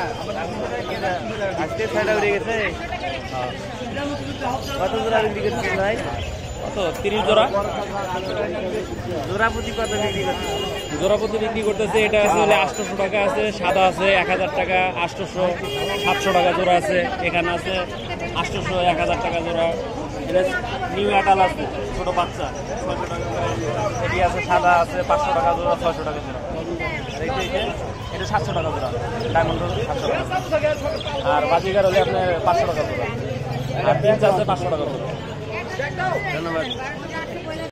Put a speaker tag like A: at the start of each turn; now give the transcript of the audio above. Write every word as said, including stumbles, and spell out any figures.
A: আজকে ছয়টা উড়ে গেছে। কত জোড়া বিক্রি করছিস ভাই?
B: কত তিরিশ জোড়া
A: জোড়া প্রতি কত বিক্রি করছিস?
B: জোড়া প্রতি বিক্রি করতেছে। এটা আছে হলে আটশোশো টাকা আছে, সাদা আছে এক হাজার টাকা, আটশোশো সাতশো টাকা জোড়া আছে। এখানে আছে আটশোশো এক হাজার টাকা জোড়া। এটা নিউ অ্যাডাল আছে ছোটো বাচ্চা ছয়শো টাকা জোড়া। এটি আছে সাদা আছে পাঁচশো টাকা জোড়া, ছয়শো টাকা জোড়া। আর এই যে এটা সাতশো টাকা জোড়া, ডায়মন্ড সাতশো টাকা। আর বাজিকার হলে আপনার পাঁচশো টাকা জোড়া। আর তিন চার্জে পাঁচশো টাকা জোড়া।
A: ধন্যবাদ।